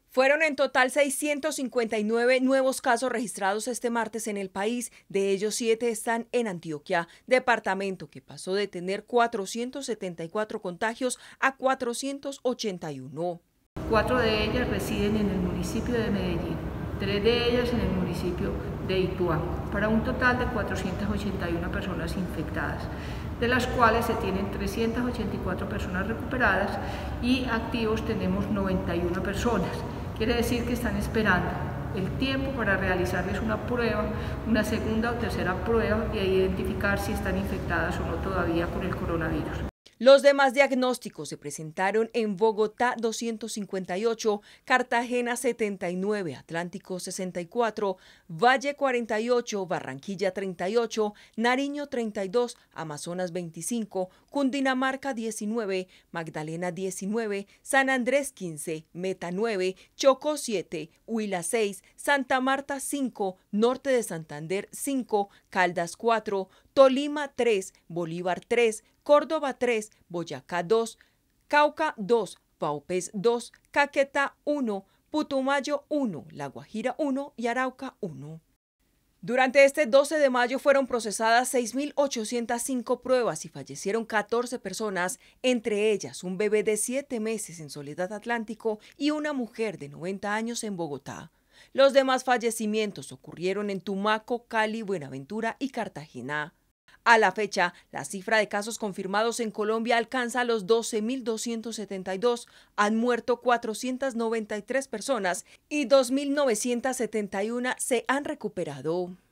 Fueron en total 659 nuevos casos registrados este martes en el país. De ellos, 7 están en Antioquia, departamento que pasó de tener 474 contagios a 481. 4 de ellas residen en el municipio de Medellín, 3 de ellas en el municipio de Ituá, para un total de 481 personas infectadas, de las cuales se tienen 384 personas recuperadas y activos tenemos 91 personas. Quiere decir que están esperando el tiempo para realizarles una prueba, una segunda o tercera prueba y identificar si están infectadas o no todavía con el coronavirus. Los demás diagnósticos se presentaron en Bogotá 258, Cartagena 79, Atlántico 64, Valle 48, Barranquilla 38, Nariño 32, Amazonas 25, Cundinamarca 19, Magdalena 19, San Andrés 15, Meta 9, Chocó 7, Huila 6, Santa Marta 5, Norte de Santander 5, Caldas 4, Tolima 3, Bolívar 3, Córdoba 3, Boyacá 2, Cauca 2, Vaupés 2, Caquetá 1, Putumayo 1, La Guajira 1 y Arauca 1. Durante este 12 de mayo fueron procesadas 6.805 pruebas y fallecieron 14 personas, entre ellas un bebé de 7 meses en Soledad Atlántico y una mujer de 90 años en Bogotá. Los demás fallecimientos ocurrieron en Tumaco, Cali, Buenaventura y Cartagena. A la fecha, la cifra de casos confirmados en Colombia alcanza los 12.272, han muerto 493 personas y 2.971 se han recuperado.